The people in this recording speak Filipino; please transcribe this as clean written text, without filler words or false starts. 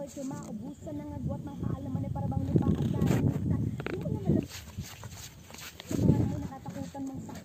ako'y kumaubusan ng agwat ng kaalaman ay parabang lupa at kalinitan. Di mo naman lang sa mga mo nakatakutan mong sa...